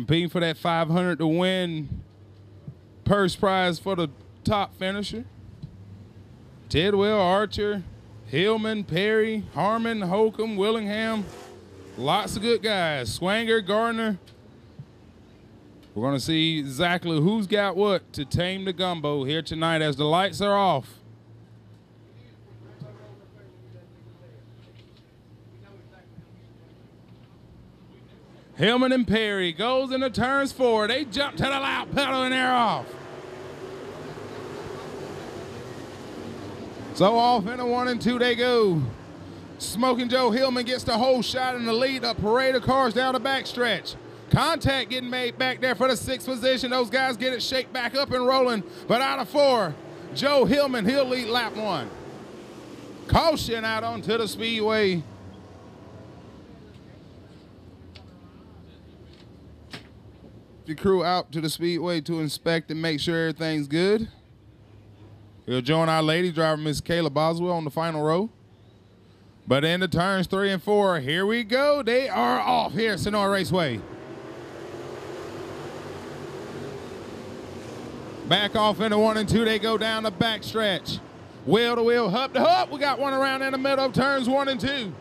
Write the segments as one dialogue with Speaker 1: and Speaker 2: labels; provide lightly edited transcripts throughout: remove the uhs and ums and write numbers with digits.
Speaker 1: Competing for that 500 to win purse prize for the top finisher. Tidwell, Archer, Hillman, Perry, Harmon, Holcomb, Willingham. Lots of good guys. Swanger, Gardner. We're going to see exactly who's got what to tame the gumbo here tonight as the lights are off. Hillman and Perry goes into turns 4. They jump to the loud pedal and they're off. So off into 1 and 2 they go. Smoking Joe Hillman gets the whole shot in the lead. A parade of cars down the backstretch. Contact getting made back there for the 6th position. Those guys get it shaped back up and rolling. But out of 4, Joe Hillman, he'll lead lap 1. Caution out onto the speedway. The crew out to the speedway to inspect and make sure everything's good. We'll join our lady driver, Miss Kayla Boswell, on the final row. But into turns 3 and 4, here we go. They are off here at Senoia Raceway. Back off into 1 and 2, they go down the backstretch. Wheel to wheel, hub to hub. We got one around in the middle of turns 1 and 2.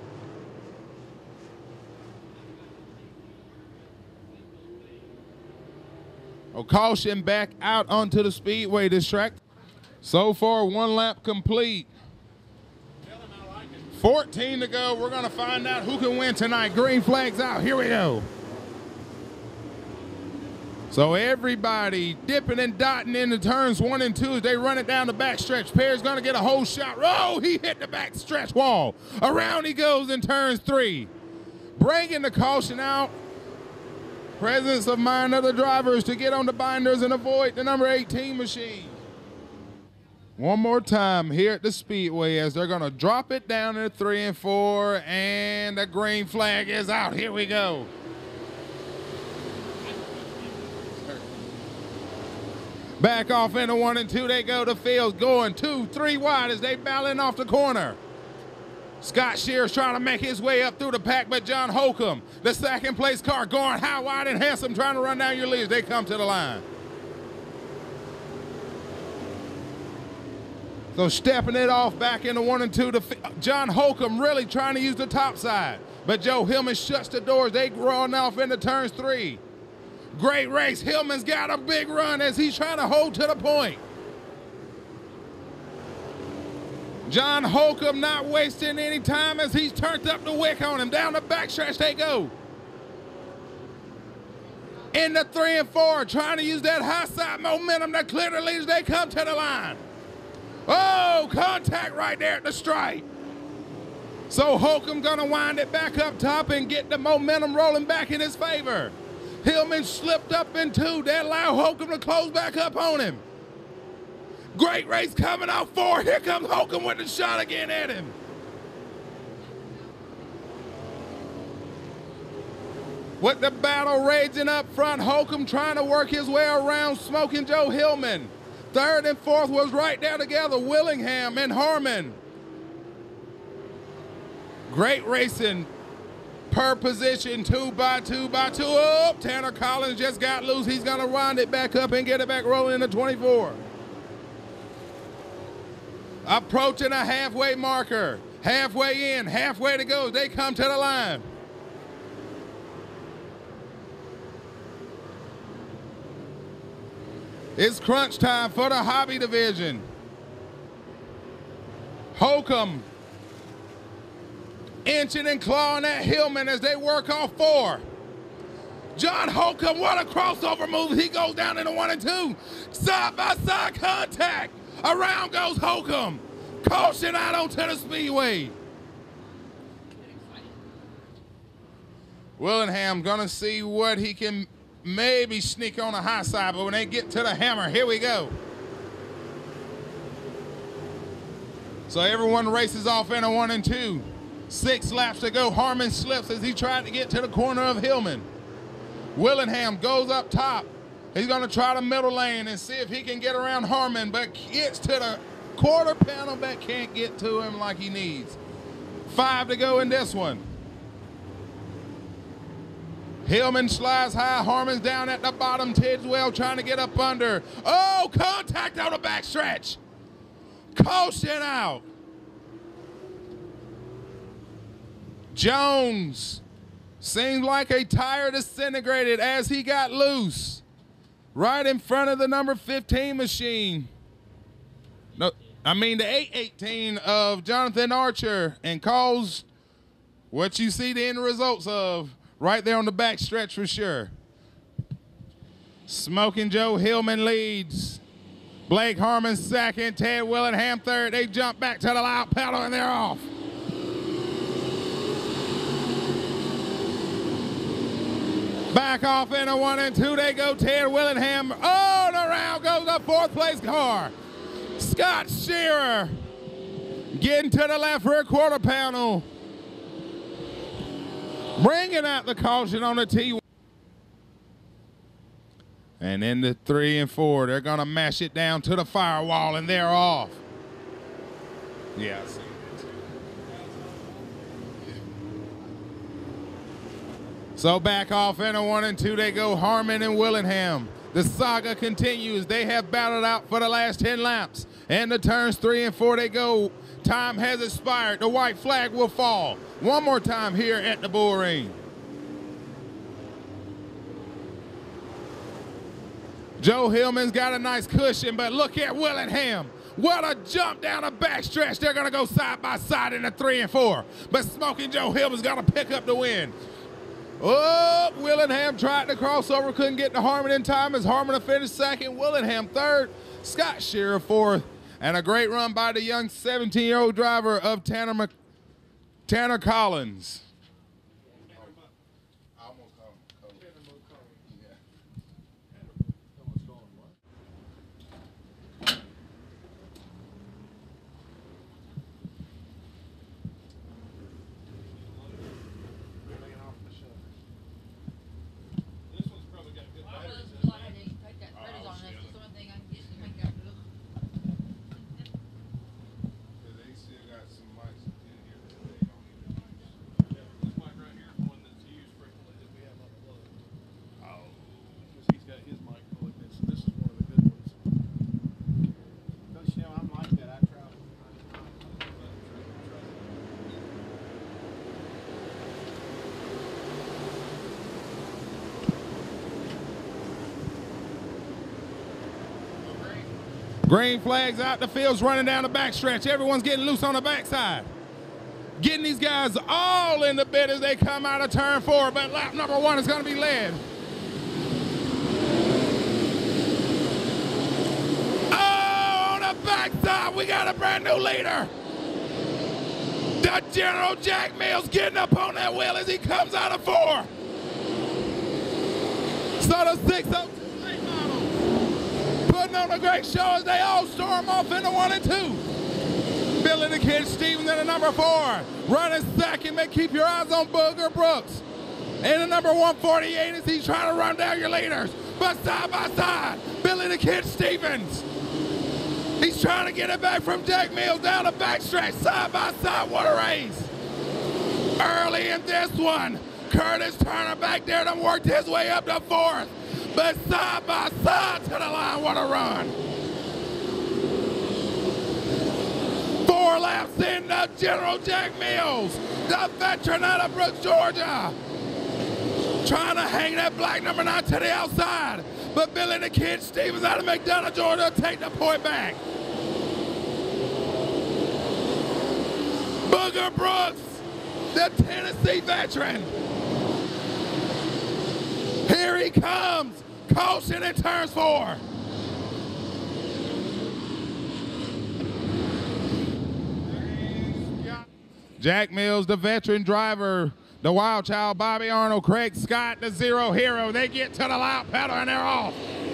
Speaker 1: Caution back out onto the speedway this track. So far, 1 lap complete. 14 to go. We're going to find out who can win tonight. Green flag's out. Here we go. So everybody dipping and dotting into turns 1 and 2 as they run it down the backstretch. Perry's going to get a whole shot. Oh, he hit the backstretch wall. Around he goes in turns 3. Bringing the caution out. Presence of mind of the drivers to get on the binders and avoid the number 18 machine. One more time here at the speedway as they're going to drop it down to 3 and 4, and the green flag is out. Here we go. Back off into 1 and 2 they go. The field's going 2, 3 wide as they battling off the corner. Scott Shear's trying to make his way up through the pack, but John Holcomb, the 2nd place car, going high, wide, and handsome, trying to run down your leads. They come to the line. So stepping it off back into 1 and 2. John Holcomb really trying to use the top side, but Joe Hillman shuts the doors. They run off into turns 3. Great race. Hillman's got a big run as he's trying to hold to the point. John Holcomb not wasting any time as he's turned up the wick on him. Down the backstretch they go. Into 3 and 4, trying to use that high side momentum to clear the leaders. They come to the line. Oh, contact right there at the stripe. So Holcomb gonna wind it back up top and get the momentum rolling back in his favor. Hillman slipped up in 2. That allowed Holcomb to close back up on him. Great race coming out 4. Here comes Holcomb with the shot again at him. With the battle raging up front, Holcomb trying to work his way around Smoking Joe Hillman. 3rd and 4th was right there together, Willingham and Harmon. Great racing per position, 2 by 2 by 2. Oh, Tanner Collins just got loose. He's going to wind it back up and get it back rolling into 24. Approaching a halfway marker. Halfway in, halfway to go. They come to the line. It's crunch time for the hobby division. Holcomb inching and clawing at Hillman as they work off 4. John Holcomb, what a crossover move. He goes down into 1 and 2. Side-by-side contact. Around goes Holcomb. Caution out onto the speedway. Willingham gonna see what he can maybe sneak on the high side, but when they get to the hammer, here we go. So everyone races off into 1 and 2. 6 laps to go. Harmon slips as he tried to get to the corner of Hillman. Willingham goes up top. He's going to try the middle lane and see if he can get around Harmon, but gets to the quarter panel but can't get to him like he needs. 5 to go in this one. Hillman slides high. Harmon's down at the bottom. Tidwell trying to get up under. Oh, contact on the backstretch. Caution out. Jones seemed like a tire disintegrated as he got loose right in front of the number 15 machine. No, I mean the 818 of Jonathan Archer, and caused what you see the end results of right there on the back stretch for sure. Smoking Joe Hillman leads. Blake Harmon second, Ted Willingham third. They jump back to the loud pedal and they're off. Back off into 1 and 2 they go. Ted Willingham. Oh, and around goes the fourth place car. Scott Shearer getting to the left rear quarter panel. Bringing out the caution on the T1. And in the 3 and 4, they're going to mash it down to the firewall, and they're off. Yeah, I see it. So back off into 1 and 2, they go. Harmon and Willingham. The saga continues. They have battled out for the last 10 laps. And the turns 3 and 4, they go. Time has expired. The white flag will fall. One more time here at the Bull Ring. Joe Hillman's got a nice cushion, but look at Willingham. What a jump down the backstretch. They're going to go side by side in the 3 and 4. But Smoking Joe Hillman's going to pick up the win. Oh, Willingham tried to crossover, couldn't get to Harmon in time as Harmon finished second, Willingham third, Scott Shearer fourth, and a great run by the young 17-year-old driver of Tanner Collins. Green flags out, the field's running down the backstretch. Everyone's getting loose on the backside. Getting these guys all in the bit as they come out of turn 4, but lap number 1 is going to be led. Oh, on the backside, we got a brand new leader. The General Jack Mills getting up on that wheel as he comes out of 4. So the 602 putting on a great show as they all storm off into 1 and 2. Billy the Kid Stevens in the number 4. Running second, but keep your eyes on Booger Brooks. In the number 148 as he's trying to run down your leaders. But side by side, Billy the Kid Stevens. He's trying to get it back from Jack Mills down the backstretch. Side by side, what a race. Early in this one, Curtis Turner back there done worked his way up to 4th. But side by side to the line, what a run. 4 laps in the General Jack Mills, the veteran out of Brooks, Georgia. Trying to hang that black number 9 to the outside. But Billy the Kid Stevens out of McDonough, Georgia, take the point back. Booger Brooks, the Tennessee veteran. Here he comes. Caution in turns 4. Jack Mills, the veteran driver, the wild child, Bobby Arnold, Craig Scott, the zero hero. They get to the loud pedal and they're off.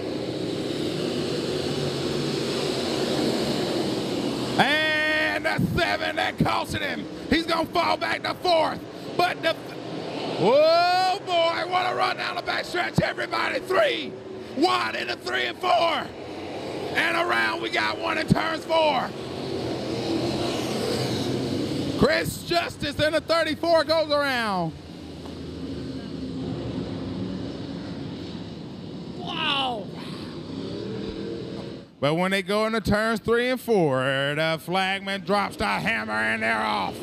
Speaker 1: And the 7 that costed him. He's going to fall back to 4th. But the... Oh boy, what a run down the backstretch. Everybody 3 wide into 3 and 4. And around we got 1 in turns 4. Chris Justice in the 34 goes around. But when they go into turns 3 and 4, the flagman drops the hammer and they're off.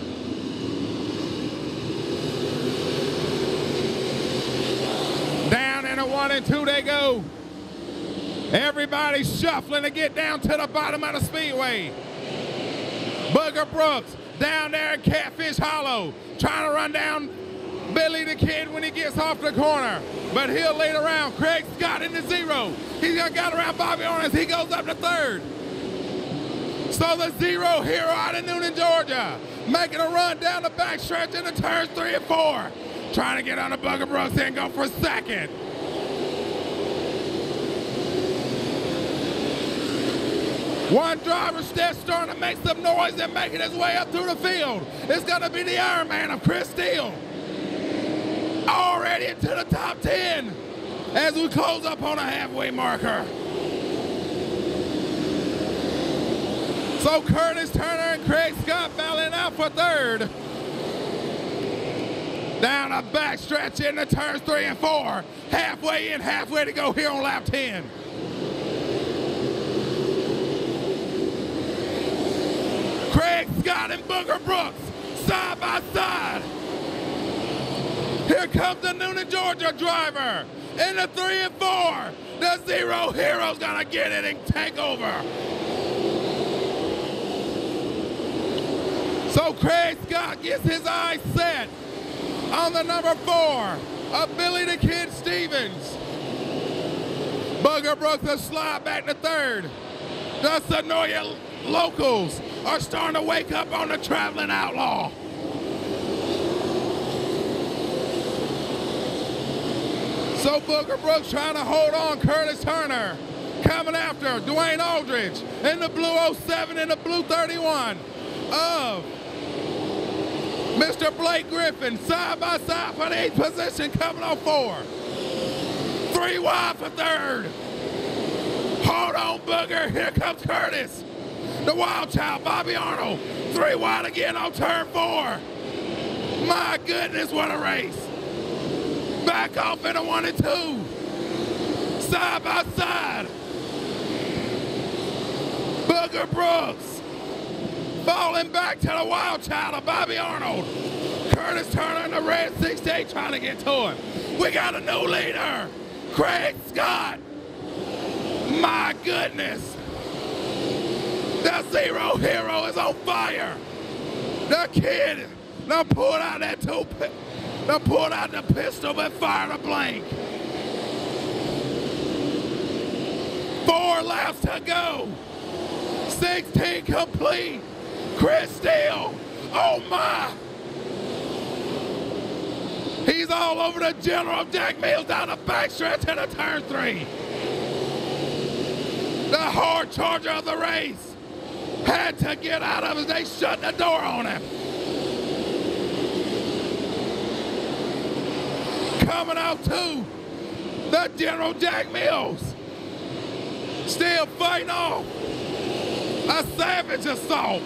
Speaker 1: Down into 1 and 2 they go. Everybody's shuffling to get down to the bottom of the speedway. Booger Brooks down there in Catfish Hollow, trying to run down Billy the Kid when he gets off the corner. But he'll lead around Craig Scott into 0. He's got around Bobby Orton as he goes up to 3rd. So the 0 hero out of Noonan, Georgia, making a run down the backstretch into turns 3 and 4. Trying to get on the Booger Brooks and go for 2nd. One driver still starting to make some noise and making his way up through the field. It's going to be the Iron Man of Chris Steele. Already into the top 10 as we close up on a halfway marker. So Curtis Turner and Craig Scott battling out for 3rd. Down a backstretch into turns 3 and 4. Halfway in, halfway to go here on lap 10. Craig Scott and Booger Brooks, side by side. Here comes the Noonan, Georgia driver. In the 3 and 4, the 0 hero's gonna get it and take over. So Craig Scott gets his eyes set on the number 4 of Billy the Kid Stevens. Booger Brooks will slide back to 3rd. The Senoia locals are starting to wake up on the traveling outlaw. So Booger Brooks trying to hold on. Curtis Turner coming after Dwayne Aldridge in the blue 07 and the blue 31 of Mr. Blake Griffin, side by side for the 8th position, coming on 4. 3 wide for 3rd. Hold on, Booger. Here comes Curtis. The Wild Child, Bobby Arnold. 3 wide again on turn 4. My goodness, what a race. Back off in a 1 and 2. Side by side. Booger Brooks falling back to the Wild Child of Bobby Arnold. Curtis Turner in the red 68 trying to get to him. We got a new leader, Craig Scott. My goodness. The 0 hero is on fire. The kid now pulled out that pulled out the pistol and fired a blank. 4 laps to go. 16 complete. Chris Steele, oh my. He's all over the General Jack Mills down the backstretch into turn 3. The hard charger of the race had to get out of it. They shut the door on him. Coming out too, the General Jack Mills. Still fighting off a savage assault.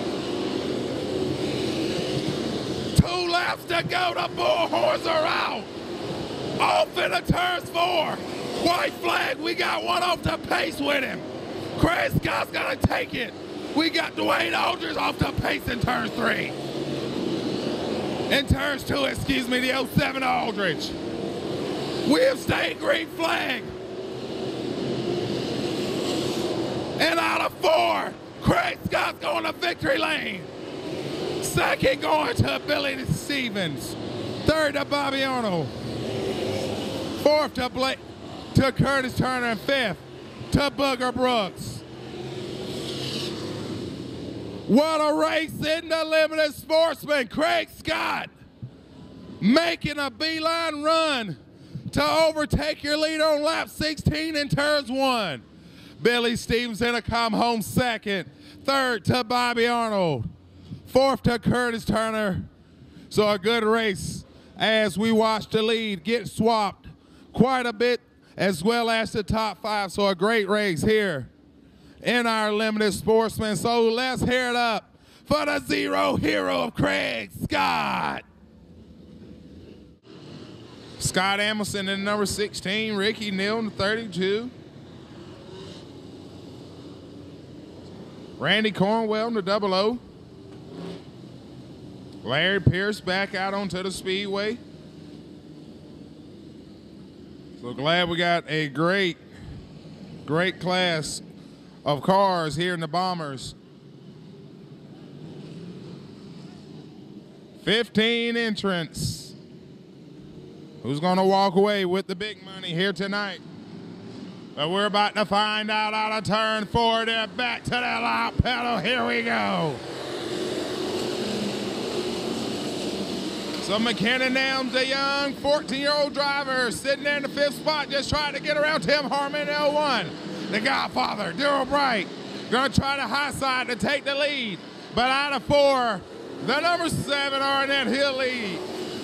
Speaker 1: 2 laps to go, the bullhorns are out. Off into turns 4. White flag, we got one off the pace with him. Craig Scott's gonna take it. We got Dwayne Aldridge off the pace in turn 3. In turns 2, excuse me, the 07 Aldridge. We have stayed green flag. And out of 4, Craig Scott's going to victory lane. 2nd going to Billy Stevens. 3rd to Bobby Arnold. 4th to Curtis Turner, and 5th to Booger Brooks. What a race in the limited sportsman. Craig Scott making a beeline run to overtake your leader on lap 16 in turns 1. Billy Stevenson to come home 2nd. 3rd to Bobby Arnold. 4th to Curtis Turner. So a good race as we watch the lead get swapped quite a bit, as well as the top 5. So a great race here in our limited sportsman. So let's hear it up for the 0 hero of Craig Scott. Scott Emerson in number 16, Ricky Neal in 32. Randy Cornwell in the 00. Larry Pierce back out onto the Speedway. So glad we got a great class of cars here in the Bombers. 15 entrants. Who's going to walk away with the big money here tonight? But we're about to find out out of turn 4. They're back to the loud pedal. Here we go. So McKenna Nelms, the young 14-year-old driver, sitting there in the 5th spot, just trying to get around Tim Harmon in 01. The Godfather, Darrell Bright, going to try the high side to take the lead. But out of 4, the number 7, Arnett, he'll lead.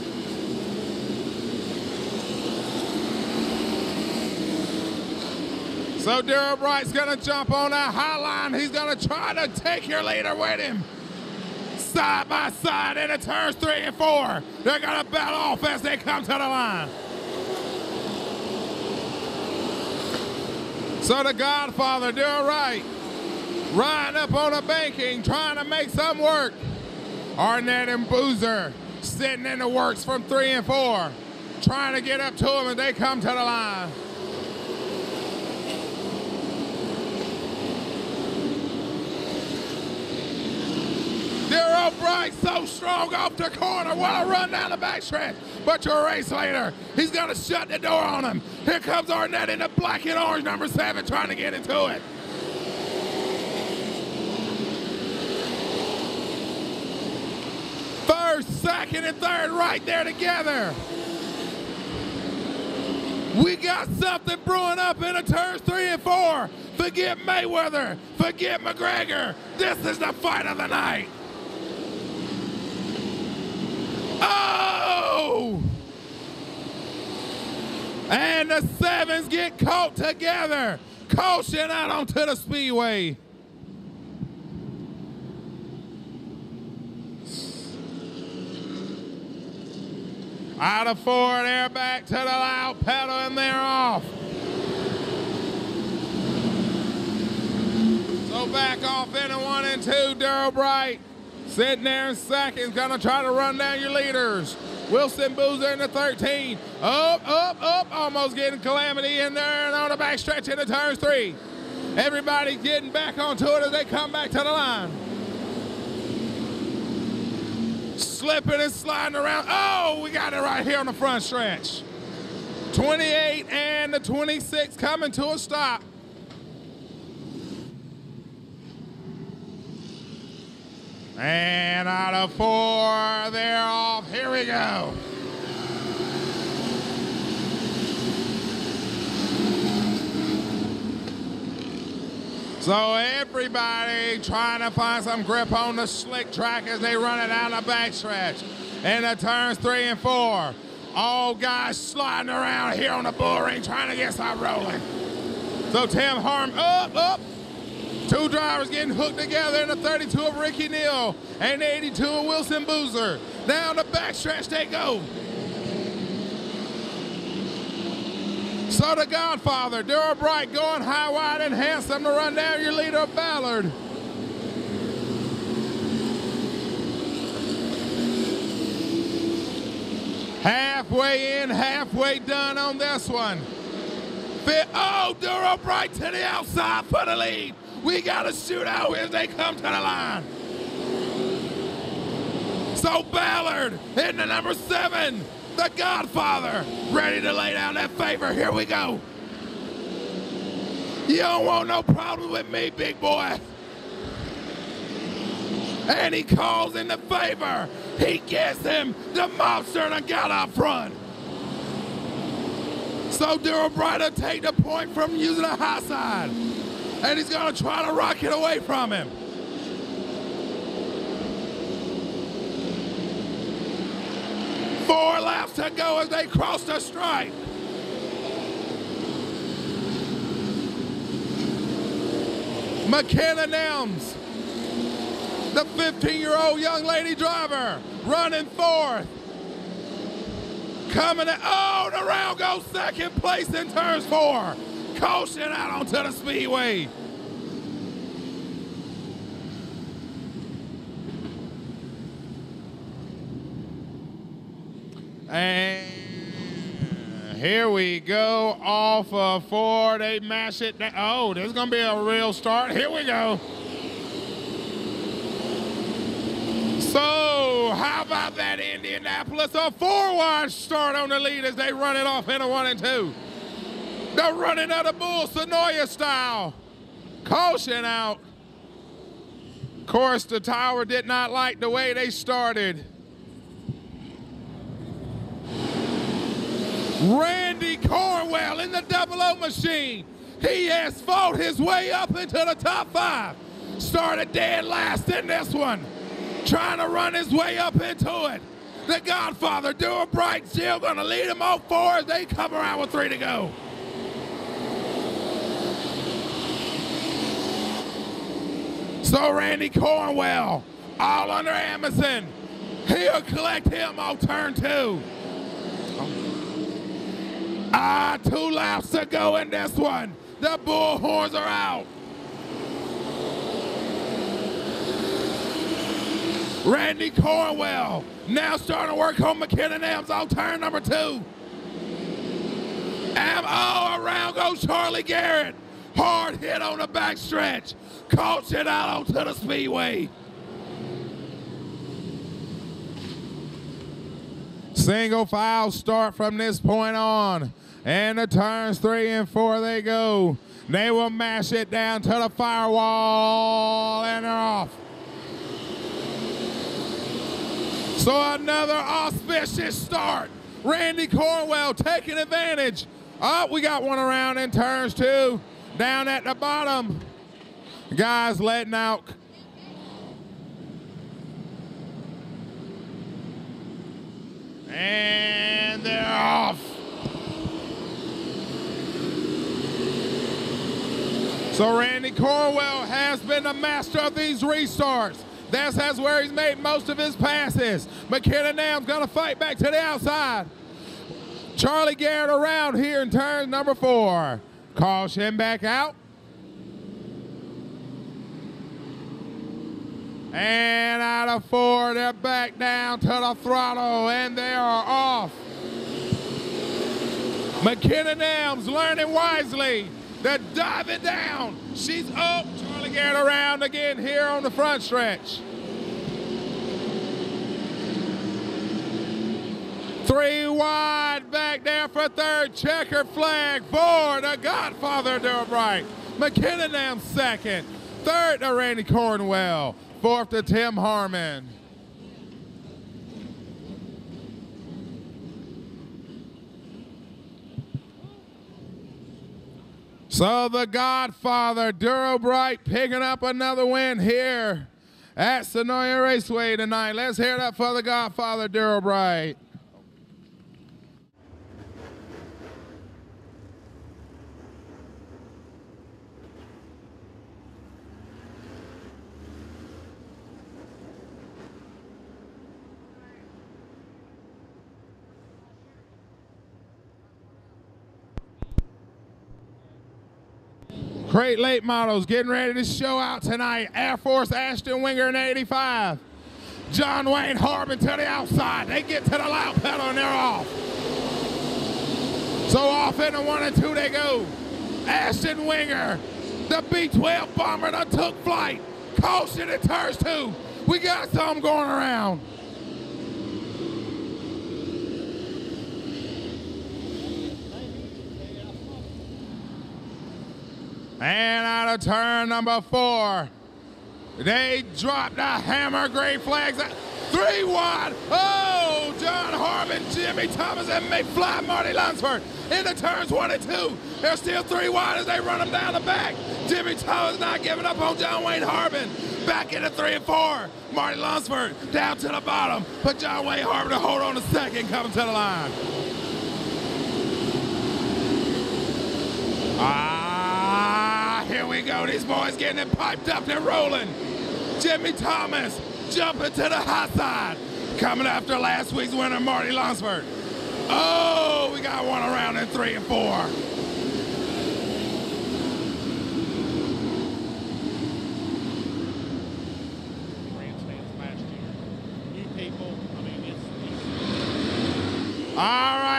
Speaker 1: So Darrell Bright's going to jump on that high line. He's going to try to take your leader with him. Side by side into turns 3 and 4. They're going to battle off as they come to the line. So the Godfather, Darrell Wright, riding up on a banking, trying to make something work. Arnett and Boozer sitting in the works from 3 and 4, trying to get up to him as they come to the line. Darrell Bright so strong off the corner. What a run down the backstretch. But your race leader, he's going to shut the door on him. Here comes Arnett in the black and orange, number 7, trying to get into it. First, second, and third right there together. We got something brewing up in the turns 3 and 4. Forget Mayweather. Forget McGregor. This is the fight of the night. Oh! And the 7s get caught together. Caution out onto the Speedway. Out of 4, they're back to the loud pedal and they're off. So back off into 1 and 2, Darrell Bright. Sitting there in second, gonna try to run down your leaders. Wilson Boozer in the 13. Up, almost getting Calamity in there and on the backstretch into turns 3. Everybody getting back onto it as they come back to the line. Slipping and sliding around. Oh, we got it right here on the front stretch. 28 and the 26 coming to a stop. And out of 4, they're off. Here we go. So everybody trying to find some grip on the slick track as they run it down the backstretch. And the turns 3 and 4. All guys sliding around here on the bull ring trying to get some rolling. So Tim Harm up. 2 drivers getting hooked together in the 32 of Ricky Neal and the 82 of Wilson Boozer. Down the backstretch they go. So the Godfather, Darrell Bright, going high, wide, and handsome to run down your leader, Ballard. Halfway in, halfway done on this one. Oh, Darrell Bright to the outside for the lead. We got a shootout as they come to the line. So Ballard hitting the number 7, the Godfather, ready to lay down that favor. Here we go. You don't want no problem with me, big boy. And he calls in the favor. He gets him. The mobster and got up front. So Darrell Bright will take the point from using the high side. And he's going to try to rock it away from him. Four laps to go as they cross the stripe. McKenna Nelms, the 15-year-old young lady driver, running 4th. Coming in, oh, the round goes 2nd place in turns 4. Caution out onto the Speedway. And here we go, off of 4. They mash it down. Oh, this is going to be a real start. Here we go. So, how about that Indianapolis? A 4-wide start on the lead as they run it off into 1 and 2. The running of the bull, Senoia style. Caution out. Of course, the tower did not like the way they started. Randy Cornwell in the 00 machine. He has fought his way up into the top 5. Started dead last in this one. Trying to run his way up into it. The Godfather, Duro Bright, still going to lead him off 4 as they come around with 3 to go. So Randy Cornwell, all under Emerson. He'll collect him on turn 2. 2 laps to go in this one. The bullhorns are out. Randy Cornwell now starting to work on McKinnon M's on turn number 2. Around goes Charlie Garrett. Hard hit on the backstretch. Caught it out onto the Speedway. Single file start from this point on. And the turns 3 and 4 they go. They will mash it down to the firewall and they're off. So another auspicious start. Randy Cornwell taking advantage. Oh, we got one around in turns 2. Down at the bottom. Guys letting out. And they're off. So Randy Cornwell has been the master of these restarts. That's where he's made most of his passes. McKinnon Nam's gonna fight back to the outside. Charlie Garrett around here in turn number 4. Caution back out. And out of 4, they're back down to the throttle, and they are off. McKinnon Nam's learning wisely. They're diving down. She's up. Charlie Garrett around again here on the front stretch. 3 wide back there for 3rd. Checkered flag for the Godfather, Duro Bright. McKinnon Nam 2nd. 3rd to Randy Cornwell. 4th to Tim Harmon. So the Godfather, Duro Bright, picking up another win here at Senoia Raceway tonight. Let's hear it up for the Godfather, Duro Bright. Crate Late Models getting ready to show out tonight. Air Force Ashton Winger in 85. John Wayne Harbin to the outside. They get to the loud pedal and they're off. So off into 1 and 2 they go. Ashton Winger, the B-12 bomber that took flight. Caution in turns 2. We got some going around. And out of turn number 4, they dropped the hammer, great flags. 3 wide. Oh, John Harmon, Jimmy Thomas, and McFly, Marty Lunsford into turns 1 and 2. They're still 3 wide as they run them down the back. Jimmy Thomas not giving up on John Wayne Harbin. Back into 3 and 4. Marty Lunsford down to the bottom. But John Wayne Harbin to hold on a second, coming to the line. Here we go. These boys getting it piped up and rolling. Jimmy Thomas jumping to the high side. Coming after last week's winner, Marty Lunsford. Oh, we got one around in 3 and 4.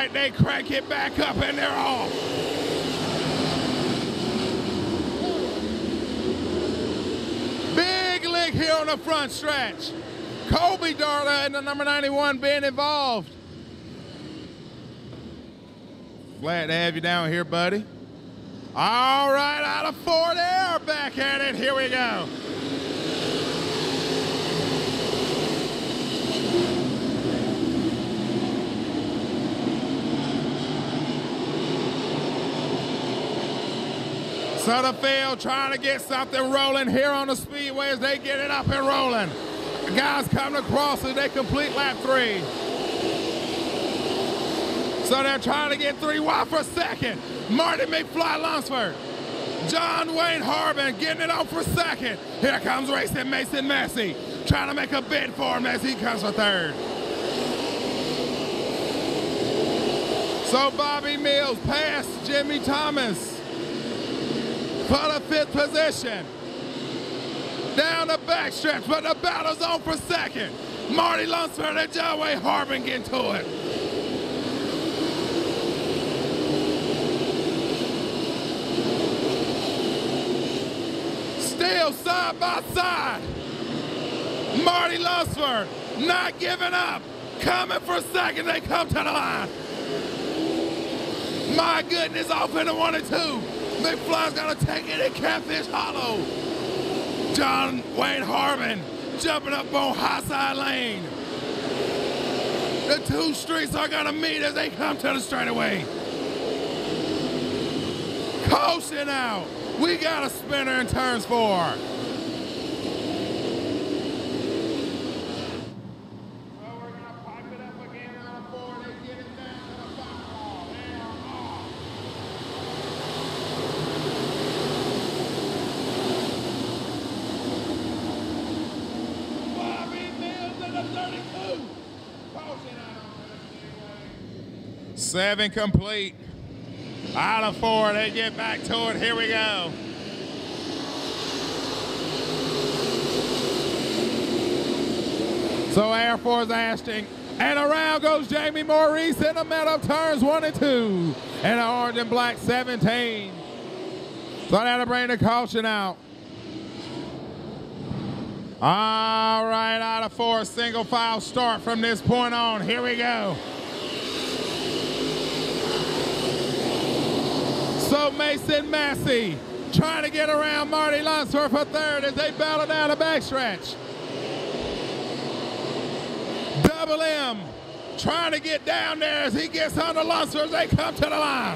Speaker 1: right, they crank it back up and they're off. Big lick here on the front stretch. Kobe Darla and the number 91 being involved. Glad to have you down here, buddy. All right, out of 4 there, back at it. Here we go. So the field trying to get something rolling here on the Speedway as they get it up and rolling. The guys coming across as they complete lap 3. So they're trying to get 3 wide for second. Marty McFly Lunsford. John Wayne Harbin getting it on for second. Here comes racing Mason Massey, trying to make a bid for him as he comes for third. So Bobby Mills passed Jimmy Thomas for the 5th position. Down the backstretch, but the battle's on for second. Marty Lunsford and John Wayne Harbin get to it. Still side by side. Marty Lunsford not giving up. Coming for second, they come to the line. My goodness, off into 1 and 2. McFly's gonna take it in Catfish Hollow. John Wayne Harbin jumping up on high side lane. The 2 streets are gonna meet as they come to the straightaway. Caution out. We got a spinner in turns 4. Seven complete. Out of 4, they get back to it. Here we go. So Air Force Ashton, and around goes Jamie Maurice in the middle of turns 1 and 2. And the orange and black 17. So that'll bring the caution out. All right, out of 4, single file start from this point on. Here we go. So Mason Massey trying to get around Marty Lunsford for third as they battle down the backstretch. Double M trying to get down there as he gets under Lunsford as they come to the line.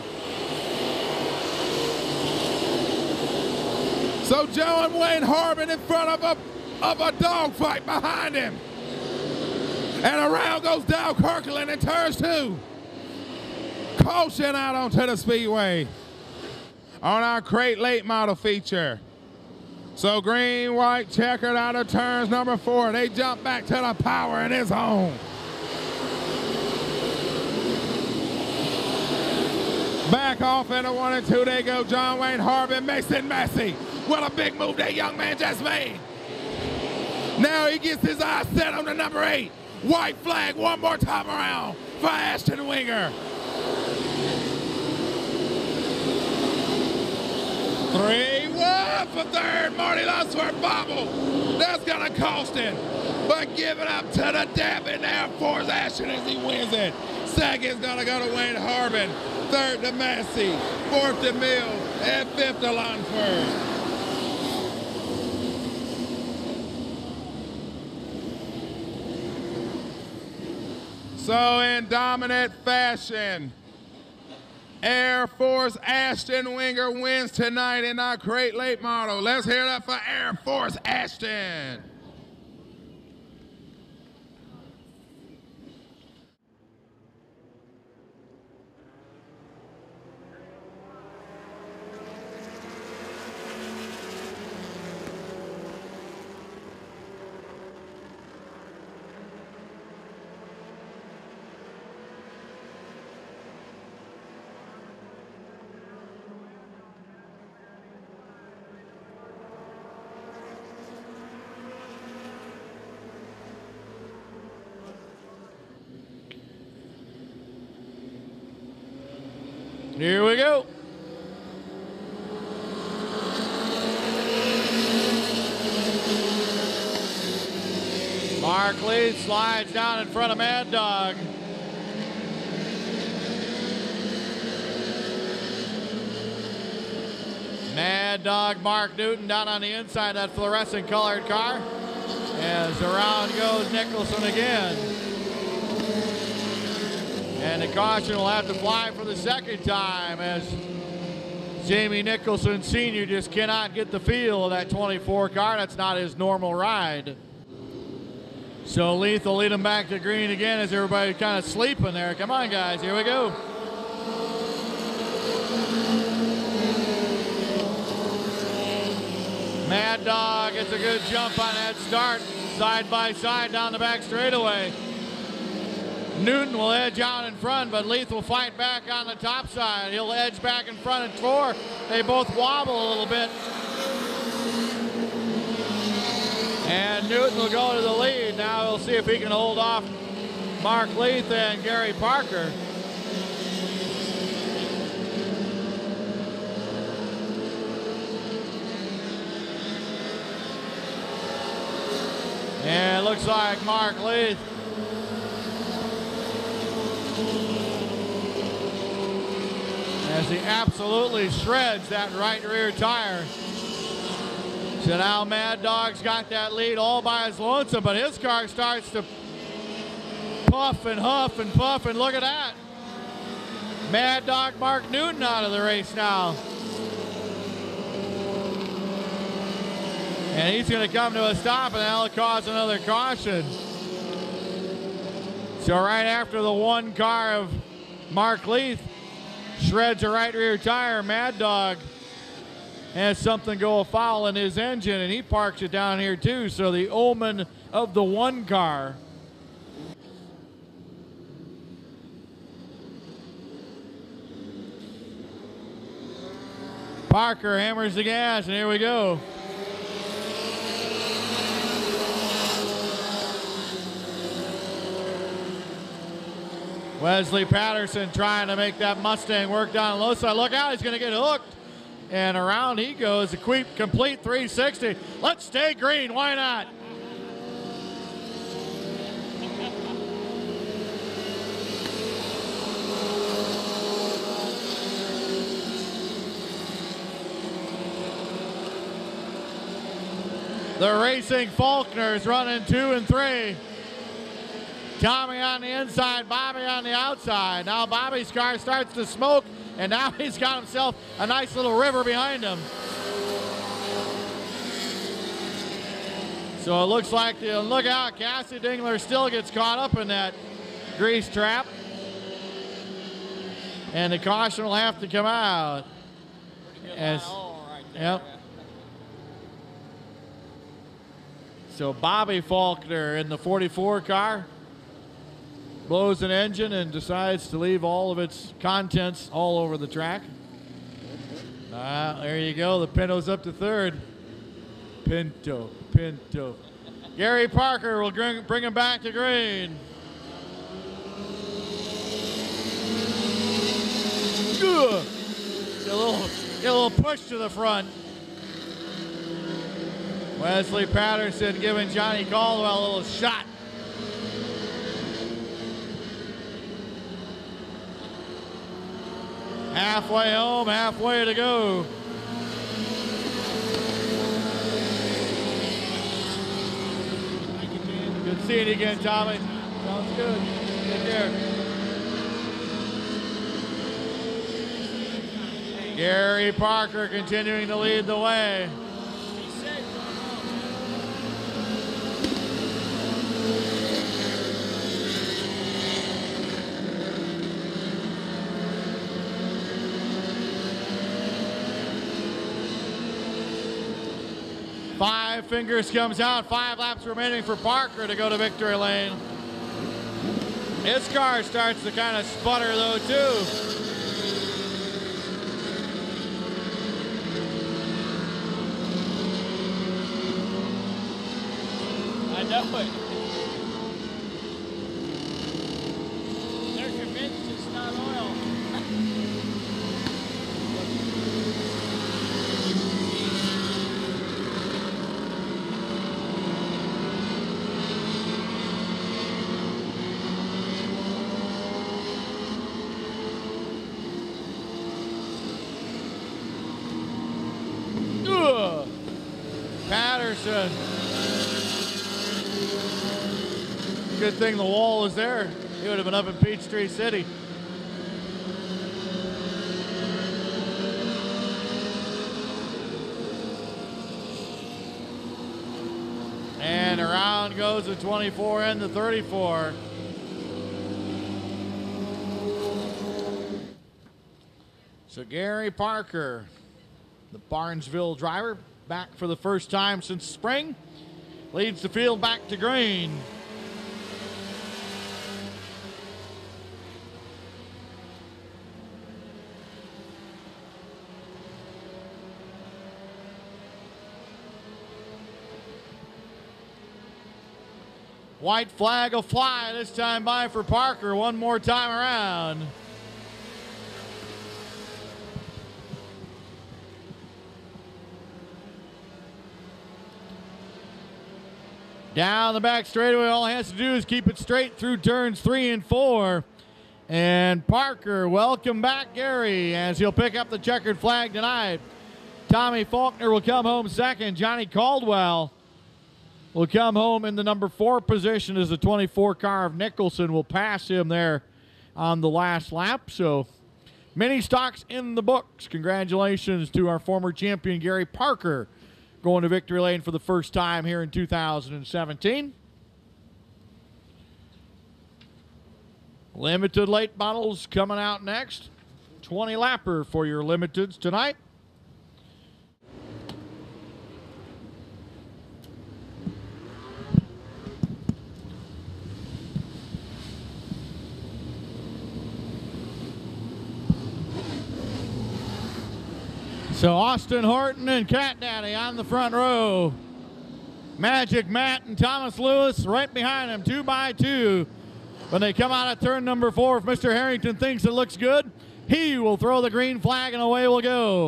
Speaker 1: So Joe and Wayne Harbin in front of a dogfight behind him. And around goes Dow Kirkland in turns 2. Caution out onto the Speedway on our crate late model feature. So green, white, checkered out of turns number 4. They jump back to the power in his own. Back off into 1 and 2 they go. John Wayne Harbin, Mason Massey. What a big move that young man just made. Now he gets his eyes set on the number 8. White flag one more time around for Ashton Winger. 3-1 for third. Marty Lunsford bobble. That's gonna cost him. But give it up to the Dabbin Air Force Ashton as he wins it. Second's gonna go to Wayne Harbin. Third to Massey. 4th to Mills. And 5th to Lunsford. So in dominant fashion, Air Force Ashton Winger wins tonight in our crate late model. Let's hear that for Air Force Ashton.
Speaker 2: Here we go. Mark Leith slides down in front of Mad Dog. Mad Dog Mark Newton down on the inside of that fluorescent colored car. As around goes Nicholson again. And the caution will have to fly for the second time as Jamie Nicholson Sr. just cannot get the feel of that 24 car. That's not his normal ride. So Leith will lead him back to green again as everybody kind of sleeping there. Come on, guys, here we go. Mad Dog gets a good jump on that start, side by side down the back straightaway. Newton will edge out in front, but Leith will fight back on the top side. He'll edge back in front at 4. They both wobble a little bit. And Newton will go to the lead. Now we'll see if he can hold off Mark Leith and Gary Parker. And it looks like Mark Leith as he absolutely shreds that right rear tire. So now Mad Dog's got that lead all by his lonesome, but his car starts to puff and huff and puff, and look at that. Mad Dog Mark Newton out of the race now. And he's going to come to a stop, and that'll cause another caution. So right after the one car of Mark Leith shreds a right rear tire, Mad Dog has something go afoul in his engine, and he parks it down here too. So the omen of the one car. Parker hammers the gas, and here we go. Wesley Patterson trying to make that Mustang work down the low side. Look out, he's going to get hooked. And around he goes, a complete 360. Let's stay green, why not? The Racing Faulkners running 2 and 3. Tommy on the inside, Bobby on the outside. Now Bobby's car starts to smoke, and now he's got himself a nice little river behind him. So it looks like, look out, Cassie Dingler still gets caught up in that grease trap. And the caution will have to come out. Yep. So Bobby Faulkner in the 44 car blows an engine and decides to leave all of its contents all over the track. There you go. The Pinto's up to third. Pinto. Gary Parker will bring him back to green. Get a little push to the front. Wesley Patterson giving Johnny Caldwell a little shot. Halfway home, halfway to go. Good seeing you again, Tommy. Sounds good. Take care. Gary Parker continuing to lead the way. 5 fingers comes out, 5 laps remaining for Parker to go to victory lane. His car starts to kind of sputter though too.
Speaker 3: I know it. They're convinced it's not oil.
Speaker 2: Patterson. Good thing the wall was there. He would have been up in Peachtree City. And around goes the 24 and the 34. So Gary Parker, the Barnesville driver, back for the first time since spring, leads the field back to green. White flag will fly this time by for Parker one more time around. Down the back straightaway, all he has to do is keep it straight through turns 3 and 4. And Parker, welcome back, Gary, as he'll pick up the checkered flag tonight. Tommy Faulkner will come home second. Johnny Caldwell will come home in the number 4 position as the 24 car of Nicholson will pass him there on the last lap. So many stocks in the books. Congratulations to our former champion, Gary Parker, going to victory lane for the first time here in 2017. Limited late models coming out next. 20 lapper for your limiteds tonight. So Austin Horton and Cat Daddy on the front row. Magic Matt and Thomas Lewis right behind them, 2 by 2. When they come out of turn number 4, if Mr. Harrington thinks it looks good, he will throw the green flag and away we'll go.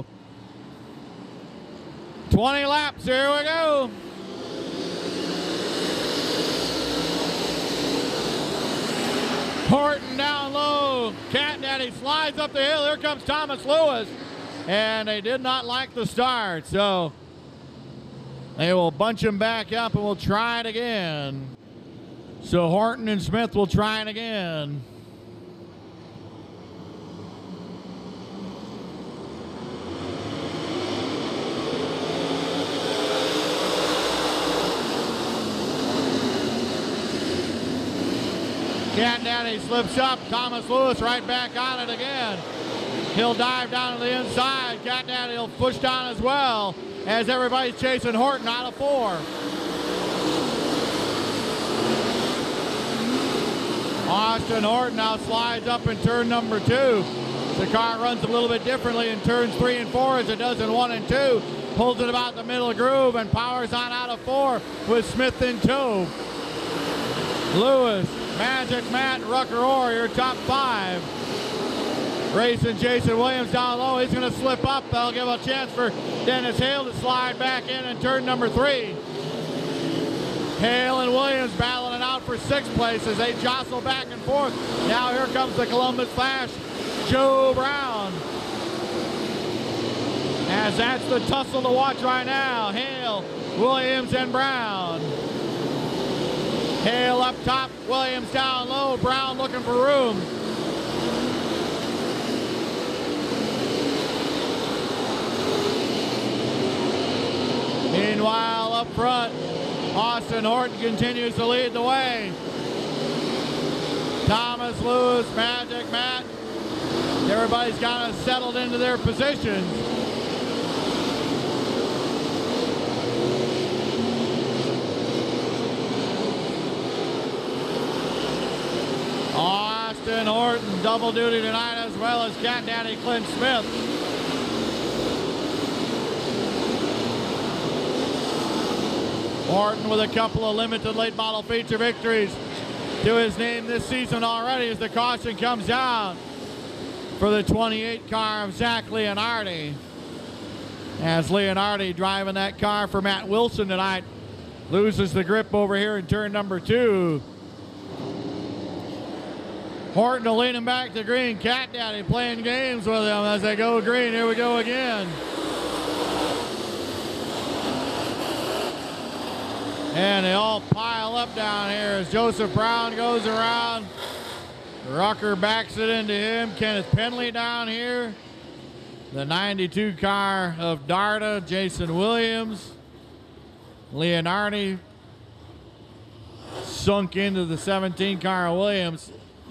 Speaker 2: 20 laps, here we go. Horton down low. Cat Daddy slides up the hill. Here comes Thomas Lewis. And they did not like the start, so they will bunch him back up and we'll try it again. So Horton and Smith will try it again. Cat Daddy slips up. Thomas Lewis right back on it again. He'll dive down to the inside. Cat Daddy will push down as well as everybody's chasing Horton out of 4. Austin Horton now slides up in turn number 2. The car runs a little bit differently in turns 3 and 4 as it does in 1 and 2. Pulls it about the middle groove and powers on out of 4 with Smith in tow. Lewis, Magic Matt, Rucker Orr, your top 5. Racing Jason Williams down low. He's going to slip up. That'll give a chance for Dennis Hale to slide back in turn number 3. Hale and Williams battling it out for 6th place as they jostle back and forth. Now here comes the Columbus Flash, Joe Brown. As that's the tussle to watch right now. Hale, Williams, and Brown. Hale up top, Williams down low. Brown looking for room. Meanwhile, up front, Austin Horton continues to lead the way. Thomas Lewis, Magic Matt, everybody's kind of settled into their positions. Austin Horton, double duty tonight, as well as Cat Daddy Clint Smith. Horton with a couple of limited late model feature victories to his name this season already as the caution comes down for the 28 car of Zach Leonardi. As Leonardi driving that car for Matt Wilson tonight loses the grip over here in turn number 2. Horton will lean him back to green. Cat Daddy playing games with him as they go green. Here we go again. And they all pile up down here as Joseph Brown goes around. Rucker backs it into him. Kenneth Penley down here. The 92 car of Darda, Jason Williams. Leonardi sunk into the 17 car of Williams.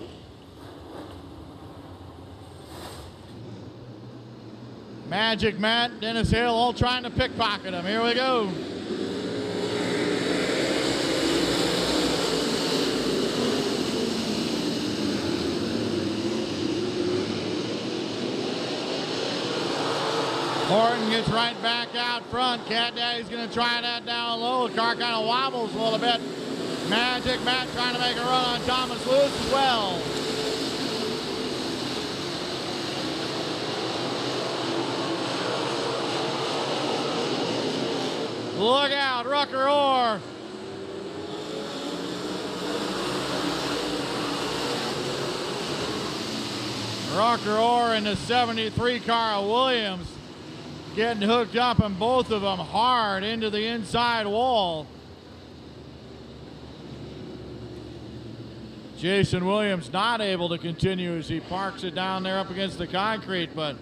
Speaker 2: Magic Matt, Dennis Hill, all trying to pickpocket him. Here we go. Horton gets right back out front. Cat Daddy's going to try that down low. The car kind of wobbles a little bit. Magic Matt trying to make a run on Thomas Lewis as well. Look out, Rucker Orr. Rucker Orr in the 73 car of Williams getting hooked up, and both of them hard into the inside wall. Jason Williams not able to continue as he parks it down there up against the concrete, but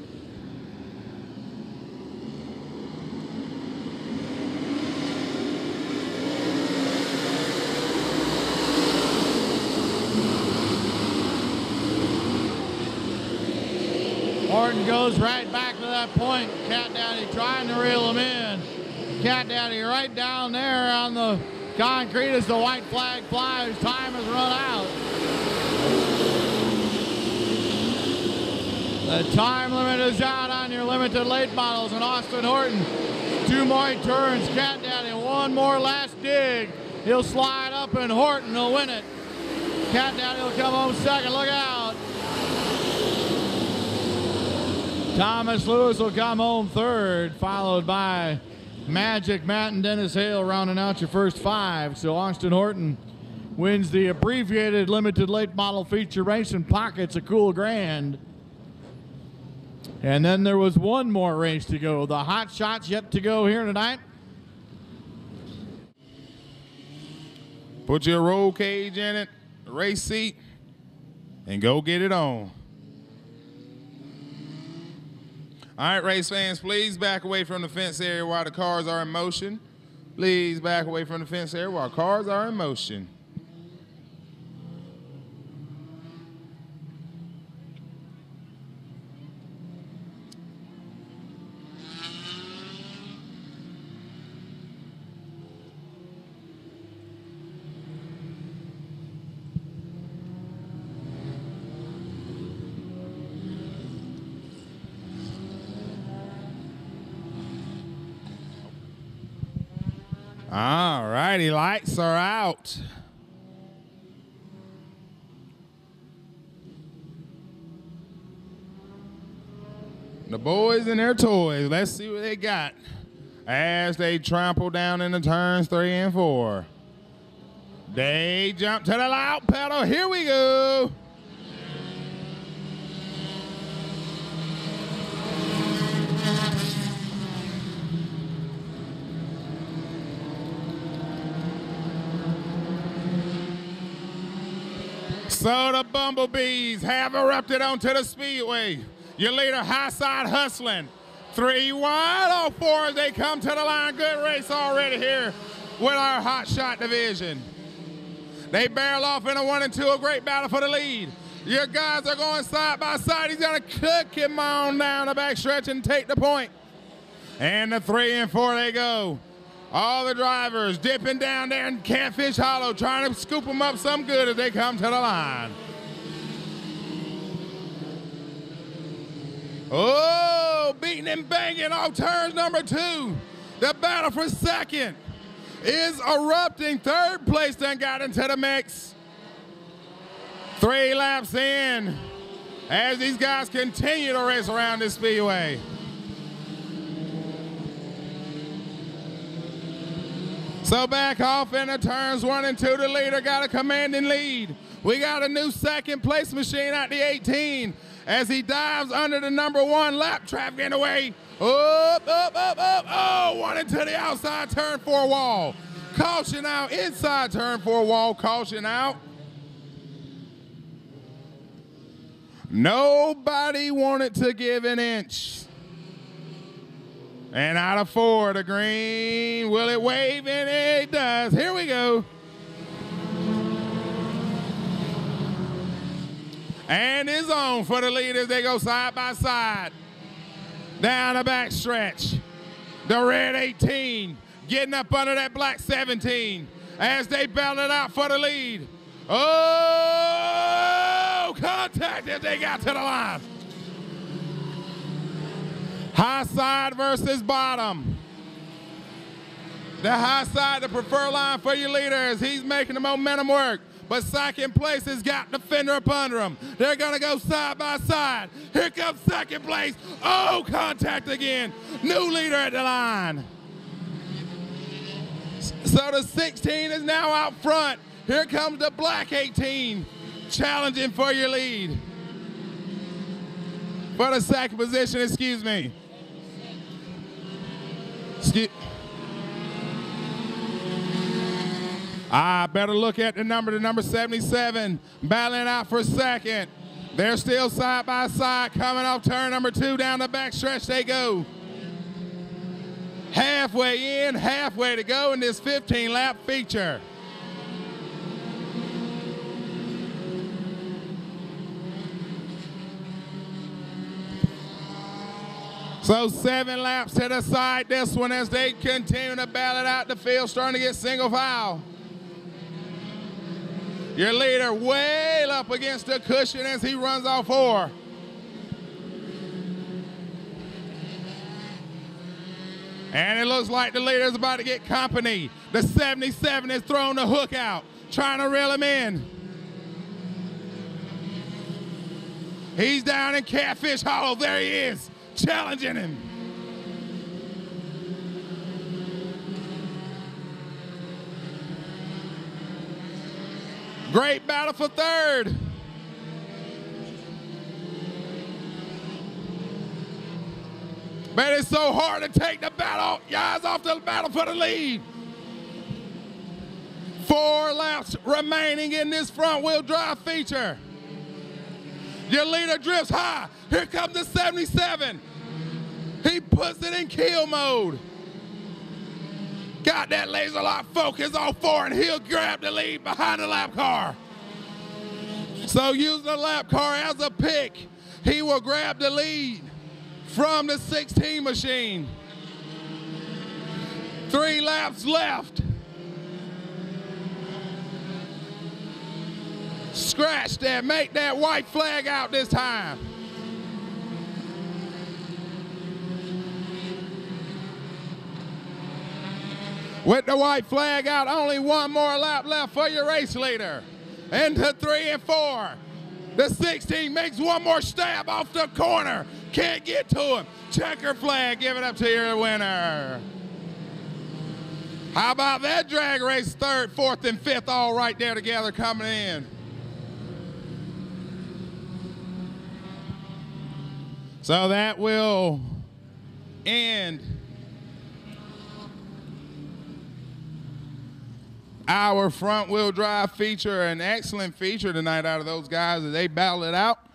Speaker 2: Horton goes right back to that point. Cat Daddy trying to reel him in. Cat Daddy right down there on the concrete as the white flag flies. Time has run out. The time limit is out on your limited late models, and Austin Horton. 2 more turns. Cat Daddy, 1 more last dig. He'll slide up and Horton will win it. Cat Daddy will come home second. Look out. Thomas Lewis will come home third, followed by Magic Matt and Dennis Hale rounding out your first 5. So Austin Horton wins the abbreviated limited late model feature race and pockets a cool grand. And then there was 1 more race to go. The hot shots yet to go here tonight.
Speaker 1: Put your roll cage in it, race seat, and go get it on. All right, race fans, please back away from the fence area while the cars are in motion. Please back away from the fence area while cars are in motion. All righty, lights are out. The boys and their toys. Let's see what they got as they trample down into turns 3 and 4. They jump to the loud pedal. Here we go. So the Bumblebees have erupted onto the Speedway. Your leader, High Side Hustling. 3 wide off 4 as they come to the line. Good race already here with our Hot Shot division. They barrel off in a 1 and 2, a great battle for the lead. Your guys are going side by side. He's going to cook him on down the backstretch and take the point. And the 3 and 4 they go. All the drivers dipping down there in Catfish Hollow, trying to scoop them up some good as they come to the line. Oh, beating and banging off turns number 2. The battle for second is erupting. Third place then got into the mix. 3 laps in as these guys continue to race around this speedway. So back off into turns 1 and 2. The leader got a commanding lead. We got a new second place machine at the 18 as he dives under the number 1 lap traffic in the way. Up, up, up, up. Oh, 1 into the outside turn 4 wall. Caution out, inside turn 4 wall, caution out. Nobody wanted to give an inch. And out of 4, the green. Will it wave? And it does. Here we go. And it's on for the leaders. They go side by side. Down the back stretch. The red 18 getting up under that black 17 as they battle it out for the lead. Oh, contact as they got to the line. High side versus bottom. The high side, the preferred line for your leaders. He's making the momentum work. But second place has got the fender up under him. They're going to go side by side. Here comes second place. Oh, contact again. New leader at the line. So the 16 is now out front. Here comes the black 18 challenging for your lead. For the second position, excuse me. I better look at the number 77, battling out for second. They're still side by side, coming off turn number 2, down the back stretch they go. Halfway in, halfway to go in this 15-lap feature. So 7 laps to the side this one as they continue to battle out the field, starting to get single file. Your leader way up against the cushion as he runs off 4. And it looks like the leader is about to get company. The 77 is throwing the hook out, trying to reel him in. He's down in Catfish Hollow. There he is, challenging him. Great battle for third. But it's so hard to take the battle, guys, off the battle for the lead. 4 laps remaining in this front-wheel drive feature. Your leader drifts high. Here comes the 77. He puts it in kill mode. Got that laser lock focus on 4, and he'll grab the lead behind the lap car. So using the lap car as a pick, he will grab the lead from the 16 machine. 3 laps left. Scratch that, make that white flag out this time. With the white flag out, only 1 more lap left for your race leader. Into 3 and 4. The 16 makes 1 more stab off the corner. Can't get to him. Checker flag, give it up to your winner. How about that drag race? 3rd, 4th, and 5th all right there together coming in. So that will end our front-wheel drive feature. An excellent feature tonight out of those guys as they battle it out.